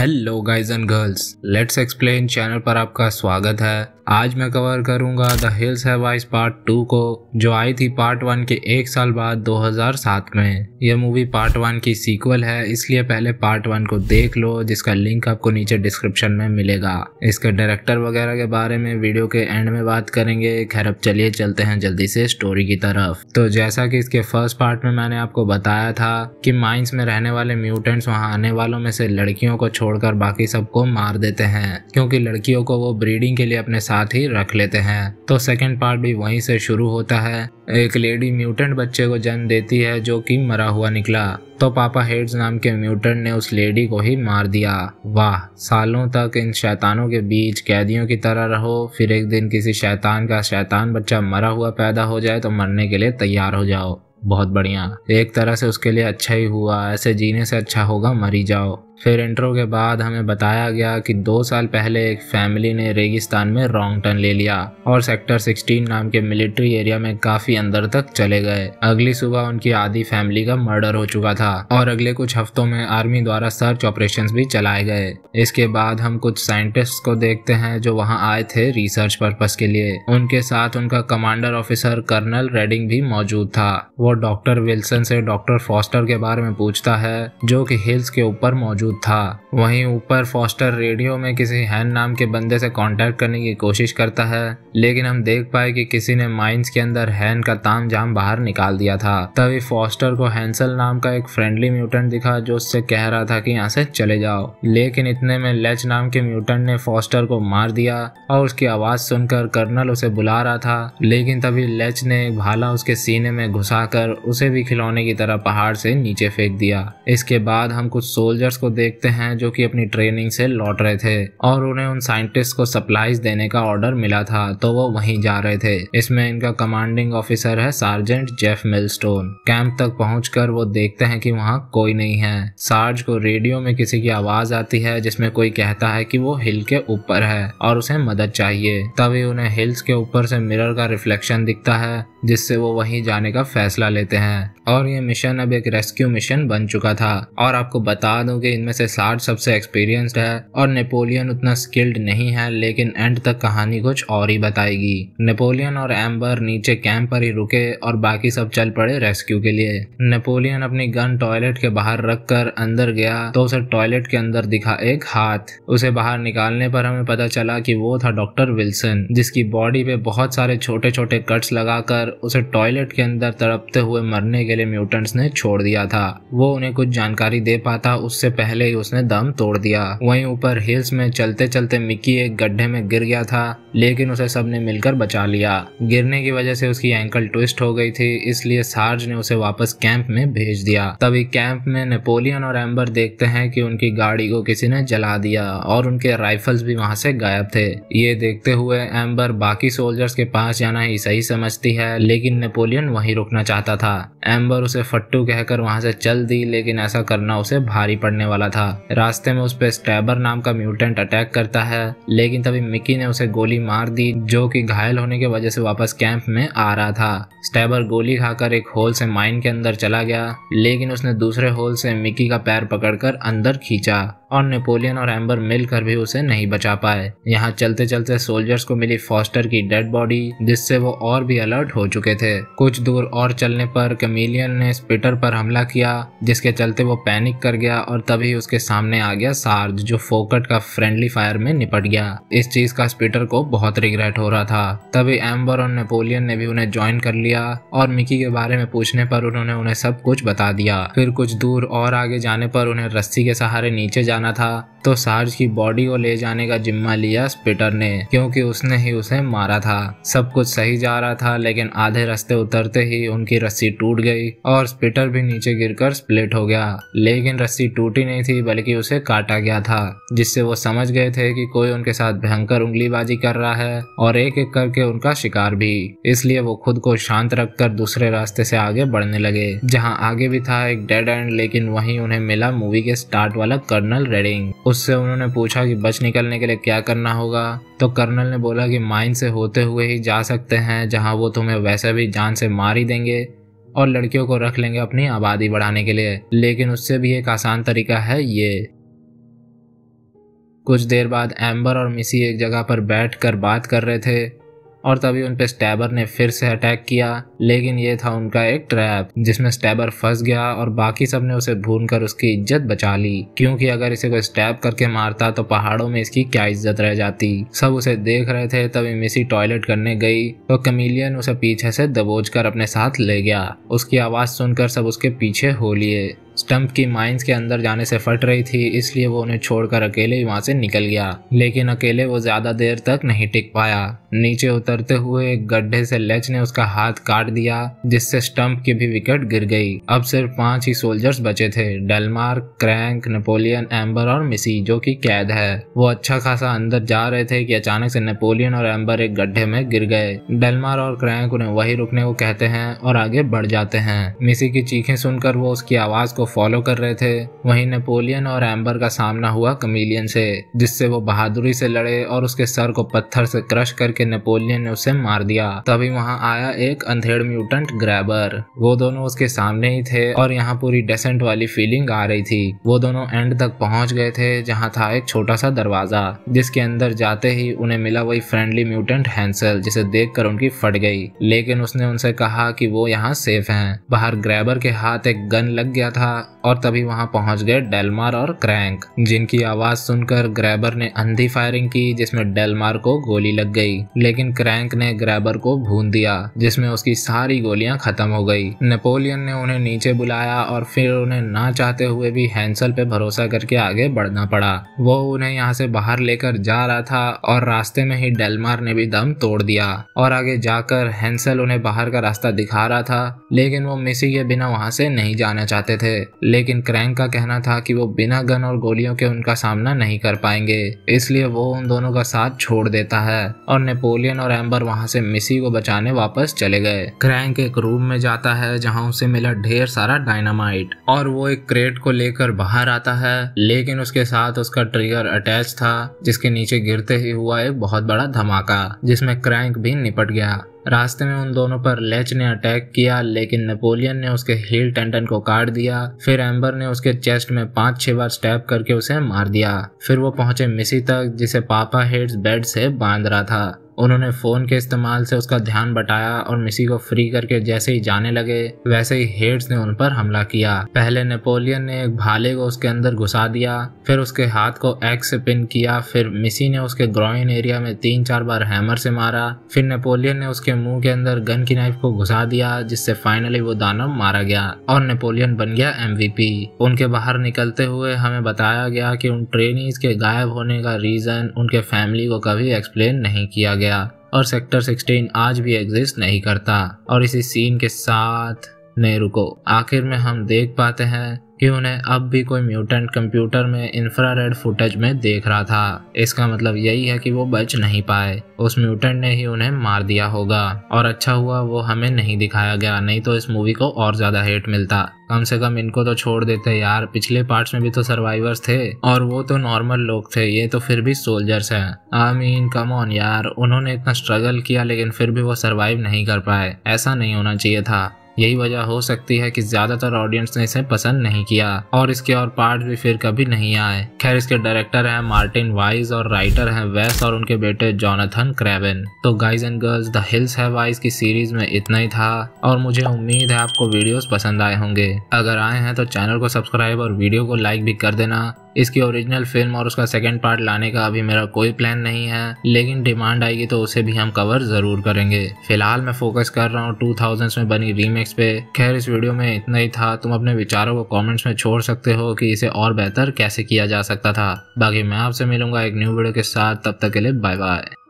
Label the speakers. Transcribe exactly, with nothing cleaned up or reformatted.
Speaker 1: Hello guys and girls, let's explain channel पर आपका स्वागत है। आज मैं कवर करूंगा the hills have eyes part two को, जो आई थी पार्ट वन के एक साल बाद दो हज़ार सात में। यह मूवी पार्ट वन की सीक्वल है, इसलिए पहले पार्ट वन को देख लो, जिसका लिंक आपको नीचे डिस्क्रिप्शन में मिलेगा। इसके डायरेक्टर वगैरह के बारे में वीडियो के एंड में बात करेंगे। खैर अब चलिए चलते हैं जल्दी से स्टोरी की तरफ। तो जैसा कि इसके फर्स्ट पार्ट में मैंने आपको बताया था कि माइंस में रहने वाले म्यूटेंट्स वहां आने वालों में से लड़कियों को छोड़कर बाकी सबको मार देते हैं, क्योंकि लड़कियों को वो ब्रीडिंग के लिए अपने साथ ही रख लेते हैं। तो सेकंड पार्ट भी वहीं से शुरू होता है। एक लेडी म्यूटेंट बच्चे को जन्म देती है जो कि मरा हुआ निकला, तो पापा हेड्स नाम के म्यूटेंट ने उस लेडी को ही मार दिया। वाह, सालों तक इन शैतानों के बीच कैदियों की तरह रहो, फिर एक दिन किसी शैतान का शैतान बच्चा मरा हुआ पैदा हो जाए तो मरने के लिए तैयार हो जाओ। बहुत बढ़िया, एक तरह से उसके लिए अच्छा ही हुआ। ऐसे जीने से अच्छा होगा मरी जाओ। फिर इंट्रो के बाद हमें बताया गया कि दो साल पहले एक फैमिली ने रेगिस्तान में रॉन्ग टर्न ले लिया और सेक्टर सोलह नाम के मिलिट्री एरिया में काफी अंदर तक चले गए। अगली सुबह उनकी आधी फैमिली का मर्डर हो चुका था और अगले कुछ हफ्तों में आर्मी द्वारा सर्च ऑपरेशंस भी चलाए गए। इसके बाद हम कुछ साइंटिस्ट को देखते हैं जो वहां आए थे रिसर्च पर्पस के लिए। उनके साथ उनका कमांडर ऑफिसर कर्नल रेडिंग भी मौजूद था। वो डॉक्टर विल्सन से डॉक्टर फॉस्टर के बारे में पूछता है, जो कि हिल्स के ऊपर मौजूद था। वहीं ऊपर फॉस्टर रेडियो में किसी हैन नाम के बंदे से कांटेक्ट करने की कोशिश करता है, लेकिन हम देख पाए कि किसी ने माइंस के अंदर हैन का तामझाम बाहर निकाल दिया था। तभी फॉस्टर को हैंसल नाम का एक फ्रेंडली म्यूटेंट दिखा जो उससे कह रहा था कि यहाँ से चले जाओ, लेकिन इतने में लेच नाम के म्यूटेंट ने फॉस्टर को मार दिया और उसकी आवाज सुनकर कर्नल उसे बुला रहा था, लेकिन तभी लेच ने एक भाला उसके सीने में घुसाकर उसे भी खिलौने की तरह पहाड़ से नीचे फेंक दिया। इसके बाद हम कुछ सोल्जर्स को देखते हैं जो कि अपनी ट्रेनिंग से लौट रहे थे और उन्हें उन साइंटिस्ट को सप्लाईज देने का ऑर्डर मिला था, तो वो वहीं जा रहे थे। इसमें इनका कमांडिंग ऑफिसर है सार्जेंट जेफ मिलस्टोन। कैंप तक पहुंचकर वो देखते हैं कि वहां कोई नहीं है। सार्ज को रेडियो में किसी की आवाज आती है जिसमें कोई कहता है कि वो हिल के ऊपर है और उसे मदद चाहिए। तभी उन्हें हिल्स के ऊपर से मिरर का रिफ्लेक्शन दिखता है, जिससे वो वहीं जाने का फैसला लेते हैं। और ये मिशन अब एक रेस्क्यू मिशन बन चुका था। और आपको बता दूं कि इनमें से सार्ज सबसे एक्सपीरियंस्ड है और नेपोलियन उतना स्किल्ड नहीं है, लेकिन एंड तक कहानी कुछ और ही बताएगी। नेपोलियन और एम्बर नीचे कैंप पर ही रुके और बाकी सब चल पड़े रेस्क्यू के लिए। नेपोलियन अपनी गन टॉयलेट के बाहर रखकर अंदर गया तो उसे टॉयलेट के अंदर दिखा एक हाथ। उसे बाहर निकालने पर हमें पता चला कि वो था डॉक्टर विल्सन, जिसकी बॉडी पे बहुत सारे छोटे छोटे कट्स लगाकर उसे टॉयलेट के अंदर तड़पते हुए मरने के लिए म्यूटेंट्स ने छोड़ दिया था। वो उन्हें कुछ जानकारी दे पाता उससे पहले ही उसने दम तोड़ दिया। वहीं ऊपर हिल्स में चलते चलते मिकी एक गड्ढे में गिर गया था, लेकिन उसे सबने मिलकर बचा लिया। गिरने की वजह से उसकी एंकल ट्विस्ट हो गई थी, इसलिए सार्ज ने उसे वापस कैंप में भेज दिया। तभी कैंप में नेपोलियन और एम्बर देखते हैं कि उनकी गाड़ी को किसी ने जला दिया और उनके राइफल्स भी वहां से गायब थे। ये देखते हुए एम्बर बाकी सोल्जर्स के पास जाना ही सही समझती है, लेकिन नेपोलियन वहीं रुकना चाहता था। एम्बर उसे फट्टू कहकर वहां से चल दी, लेकिन ऐसा करना उसे भारी पड़ने वाला था। रास्ते में उस पे स्टैबर नाम का म्यूटेंट अटैक करता है, लेकिन तभी मिकी ने उसे गोली मार दी, जो कि घायल होने की वजह से वापस कैंप में आ रहा था। स्टैबर गोली खाकर एक होल से माइन के अंदर चला गया, लेकिन उसने दूसरे होल से मिकी का पैर पकड़कर अंदर खींचा और नेपोलियन और एम्बर मिलकर भी उसे नहीं बचा पाए। यहाँ चलते चलते सोल्जर्स को मिली फॉस्टर की डेड बॉडी, जिससे वो और भी अलर्ट हो चुके थे। कुछ दूर और चलने पर कैमिलियन ने स्पिटर पर हमला किया, जिसके चलते वो पैनिक कर गया और तभी उसके सामने आ गया सार्ज, जो फोकट का फ्रेंडली फायर में निपट गया। इस चीज का स्पिटर को बहुत रिग्रेट हो रहा था। तभी एम्बर और नेपोलियन ने भी उन्हें ज्वाइन कर लिया और मिकी के बारे में पूछने पर उन्होंने उन्हें सब कुछ बता दिया। फिर कुछ दूर और आगे जाने पर उन्हें रस्सी के सहारे नीचे जाना था, तो सार्ज की बॉडी को ले जाने का जिम्मा लिया स्पिटर ने, क्योंकि उसने ही उसे मारा था। सब कुछ सही जा रहा था, लेकिन आधे रास्ते उतरते ही उनकी रस्सी टूट गई और स्पिटर भी नीचे गिरकर स्प्लिट हो गया। लेकिन रस्सी टूटी नहीं थी, बल्कि उसे काटा गया था, जिससे वो समझ गए थे कि कोई उनके साथ भयंकर उंगलीबाजी कर रहा है और एक एक करके उनका शिकार भी। इसलिए वो खुद को शांत रखकर दूसरे रास्ते से आगे बढ़ने लगे, जहाँ आगे भी था एक डेड एंड, लेकिन वहीं उन्हें मिला मूवी के स्टार्ट वाला कर्नल रेडिंग। उससे उन्होंने पूछा कि बच निकलने के लिए क्या करना होगा, तो कर्नल ने बोला कि माइन से होते हुए ही जा सकते हैं, जहां वो तुम्हें वैसे भी जान से मार ही देंगे और लड़कियों को रख लेंगे अपनी आबादी बढ़ाने के लिए, लेकिन उससे भी एक आसान तरीका है ये। कुछ देर बाद एम्बर और मिसी एक जगह पर बैठकर बात कर रहे थे और तभी उन पे स्टैबर ने फिर से अटैक किया, लेकिन ये था उनका एक ट्रैप जिसमें स्टैबर फंस गया और बाकी सब ने उसे भून कर उसकी इज्जत बचा ली, क्योंकि अगर इसे कोई स्टैब करके मारता तो पहाड़ों में इसकी क्या इज्जत रह जाती। सब उसे देख रहे थे। तभी मिसी टॉयलेट करने गई तो कमीलियन उसे पीछे से दबोच कर अपने साथ ले गया। उसकी आवाज सुनकर सब उसके पीछे हो लिए। स्टंप की माइंस के अंदर जाने से फट रही थी, इसलिए वो उन्हें छोड़कर अकेले ही वहां से निकल गया, लेकिन अकेले वो ज्यादा देर तक नहीं टिक पाया। नीचे उतरते हुए एक गड्ढे से लेच ने उसका हाथ काट दिया, जिससे स्टंप की भी विकेट गिर गई। अब सिर्फ पांच ही सोल्जर्स बचे थे, डेलमार, क्रैंक, नेपोलियन, एम्बर और मिसी, जो कि कैद है। वो अच्छा खासा अंदर जा रहे थे कि अचानक से नेपोलियन और एम्बर एक गड्ढे में गिर गए। डेलमार और क्रैंक उन्हें वही रुकने को कहते हैं और आगे बढ़ जाते हैं। मिसी की चीखें सुनकर वो उसकी आवाज को फॉलो कर रहे थे। वहीं नेपोलियन और एम्बर का सामना हुआ कमीलियन से, जिससे वो बहादुरी से लड़े और उसके सर को पत्थर से क्रश करके नेपोलियन ने उसे मार दिया। तभी वहां आया एक अंधेड़ म्यूटेंट ग्रैबर। वो दोनों उसके सामने ही थे और यहाँ पूरी डेसेंट वाली फीलिंग आ रही थी। वो दोनों एंड तक पहुंच गए थे, जहाँ था एक छोटा सा दरवाजा, जिसके अंदर जाते ही उन्हें मिला वही फ्रेंडली म्यूटेंट हैंसेल, जिसे देखकर उनकी फट गई। लेकिन उसने उनसे कहा कि वो यहाँ सेफ हैं। बाहर ग्रैबर के हाथ एक गन लग गया था और तभी वहां पहुंच गए डेलमार और क्रैंक, जिनकी आवाज सुनकर ग्रैबर ने अंधी फायरिंग की, जिसमें डेलमार को गोली लग गई, लेकिन क्रैंक ने ग्रैबर को भून दिया, जिसमें उसकी सारी गोलियां खत्म हो गई। नेपोलियन ने उन्हें नीचे बुलाया और फिर उन्हें ना चाहते हुए भी हैंसल पे भरोसा करके आगे बढ़ना पड़ा। वो उन्हें यहाँ से बाहर लेकर जा रहा था और रास्ते में ही डेलमार ने भी दम तोड़ दिया और आगे जाकर हैंसल उन्हें बाहर का रास्ता दिखा रहा था, लेकिन वो मिसी के बिना वहां से नहीं जाना चाहते थे। लेकिन क्रैंक का कहना था कि वो बिना गन और गोलियों के उनका सामना नहीं कर पाएंगे, इसलिए वो उन दोनों का साथ छोड़ देता है और नेपोलियन और एम्बर वहां से मिसी को बचाने वापस चले गए। क्रैंक एक रूम में जाता है जहां उसे मिला ढेर सारा डायनामाइट और वो एक क्रेट को लेकर बाहर आता है, लेकिन उसके साथ उसका ट्रिगर अटैच था, जिसके नीचे गिरते ही हुआ एक बहुत बड़ा धमाका, जिसमें क्रैंक भी निपट गया। रास्ते में उन दोनों पर लेच ने अटैक किया, लेकिन नेपोलियन ने उसके हील टेंडन को काट दिया। फिर एम्बर ने उसके चेस्ट में पांच छह बार स्टैब करके उसे मार दिया। फिर वो पहुंचे मिसी तक, जिसे पापा हेड्स बेड से बांध रहा था। उन्होंने फोन के इस्तेमाल से उसका ध्यान बटाया और मिसी को फ्री करके जैसे ही जाने लगे, वैसे ही हेड्स ने उन पर हमला किया। पहले नेपोलियन ने एक भाले को उसके अंदर घुसा दिया, फिर उसके हाथ को एक्स से पिन किया, फिर मिसी ने उसके ग्रोइन एरिया में तीन चार बार हैमर से मारा। फिर नेपोलियन ने उसके मुंह के अंदर गन की नाइफ को घुसा दिया, जिससे फाइनली वो दानव मारा गया और नेपोलियन बन गया एमवीपी। उनके बाहर निकलते हुए हमें बताया गया कि उन ट्रेनीज के गायब होने का रीजन उनके फैमिली को कभी एक्सप्लेन नहीं किया गया और सेक्टर सोलह आज भी एग्जिस्ट नहीं करता। और इसी सीन के साथ नहीं रुको, आखिर में हम देख पाते हैं कि उन्हें अब भी कोई म्यूटेंट कंप्यूटर में इंफ्रारेड फुटेज में देख रहा था। इसका मतलब यही है कि वो बच नहीं पाए, उस म्यूटेंट ने ही उन्हें मार दिया होगा। और अच्छा हुआ वो हमें नहीं दिखाया गया, नहीं तो इस मूवी को और ज्यादा हेट मिलता। कम से कम इनको तो छोड़ देते यार, पिछले पार्ट्स में भी तो सर्वाइवर्स थे और वो तो नॉर्मल लोग थे, ये तो फिर भी सोल्जर्स हैं। आई मीन कम ऑन यार, उन्होंने इतना स्ट्रगल किया लेकिन फिर भी वो सर्वाइव नहीं कर पाए। ऐसा नहीं होना चाहिए था। यही वजह हो सकती है कि ज्यादातर ऑडियंस ने इसे पसंद नहीं किया और इसके और पार्ट भी फिर कभी नहीं आए। खैर, इसके डायरेक्टर हैं मार्टिन वाइज और राइटर हैं वेस और उनके बेटे जॉनथन क्रेवन। तो guys and girls, the hills have eyes की सीरीज में इतना ही था और मुझे उम्मीद है आपको वीडियोस पसंद आए होंगे। अगर आए हैं तो चैनल को सब्सक्राइब और वीडियो को लाइक भी कर देना। इसकी ओरिजिनल फिल्म और उसका सेकंड पार्ट लाने का अभी मेरा कोई प्लान नहीं है, लेकिन डिमांड आएगी तो उसे भी हम कवर जरूर करेंगे। फिलहाल मैं फोकस कर रहा हूँ टू थाउज़ेंड्स में बनी रीमेक्स पे। खैर, इस वीडियो में इतना ही था। तुम अपने विचारों को कमेंट्स में छोड़ सकते हो कि इसे और बेहतर कैसे किया जा सकता था। बाकी मैं आपसे मिलूंगा एक न्यू वीडियो के साथ, तब तक के लिए बाय बाय।